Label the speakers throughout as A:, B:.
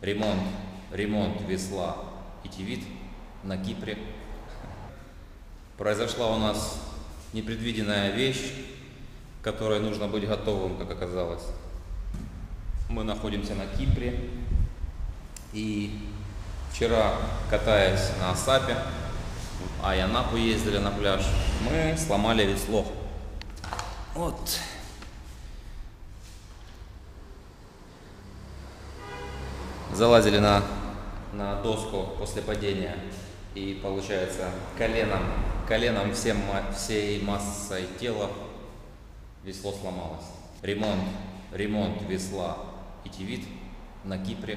A: ремонт весла Итивит на Кипре. Произошла у нас непредвиденная вещь, к которой нужно быть готовым, как оказалось. Мы находимся на Кипре, и вчера, катаясь на Сапе, в Айанапу ездили на пляж, мы сломали весло. Вот. Залазили на доску после падения, и получается коленом всей массой тела весло сломалось. Ремонт весла Итивит на Кипре.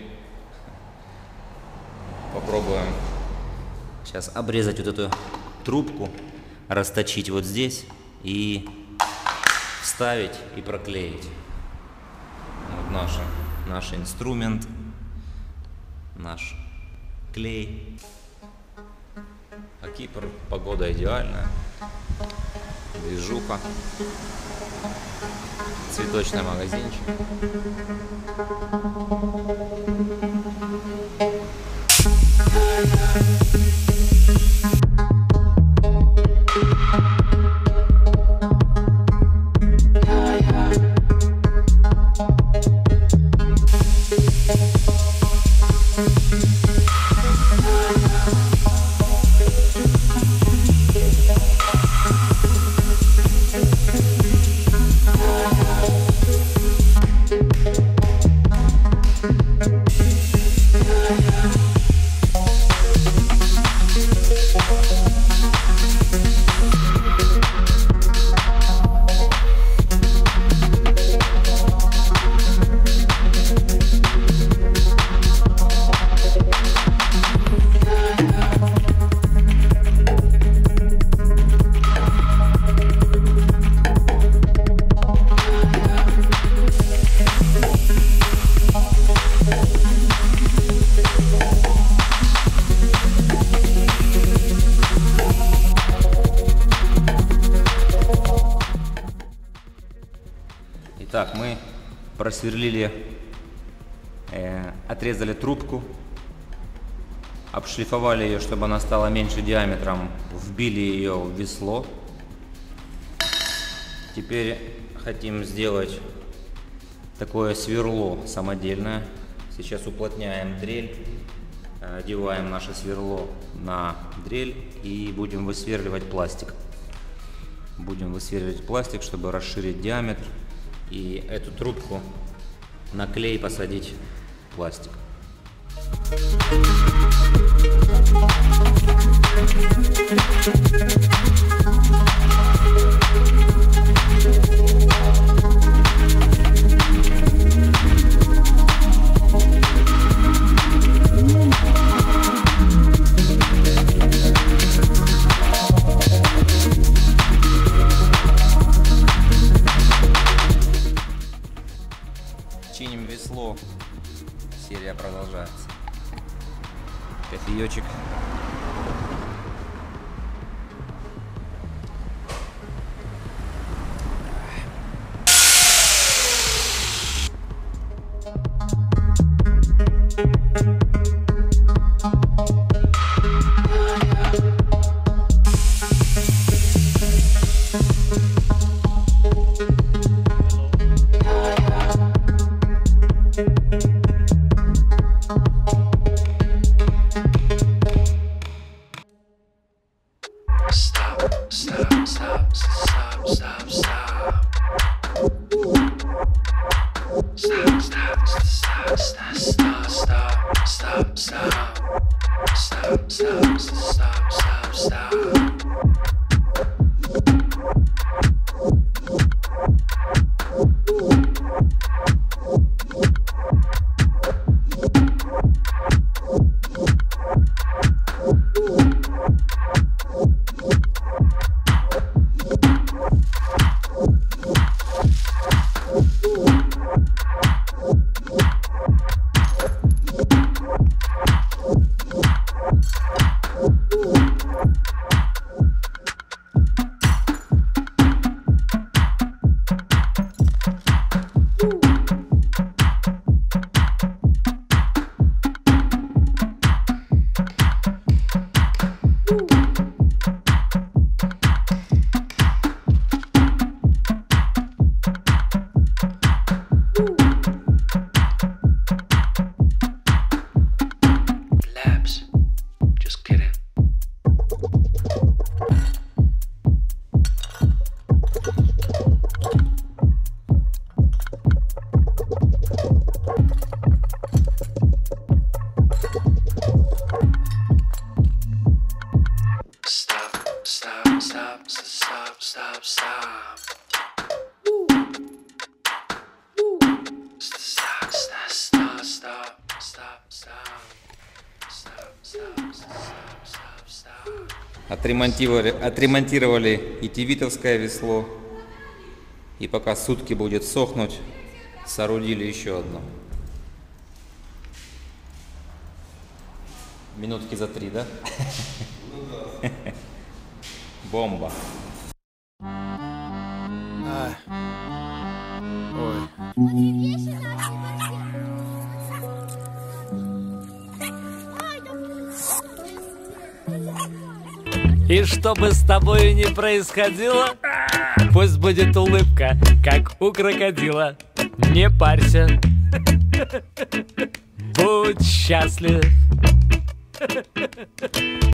A: Попробуем сейчас обрезать вот эту трубку, расточить вот здесь и вставить и проклеить. Вот наш инструмент, наш клей. А Кипр, погода идеальная, движуха, цветочный магазинчик. Итак, мы просверлили, отрезали трубку, обшлифовали ее, чтобы она стала меньше диаметром, вбили ее в весло. Теперь хотим сделать такое сверло самодельное. Сейчас уплотняем дрель, одеваем наше сверло на дрель и будем высверливать пластик. Будем высверливать пластик, чтобы расширить диаметр. И эту трубку на клей посадить в пластик. Чиним весло, серия продолжается. Кофеечек. Отремонтировали и тивитовское весло. И пока сутки будет сохнуть, соорудили еще одно. Минутки за 3, да? Бомба.
B: Ой.
C: И что бы с тобой ни происходило, пусть будет улыбка, как у крокодила. Не парься, будь счастлив.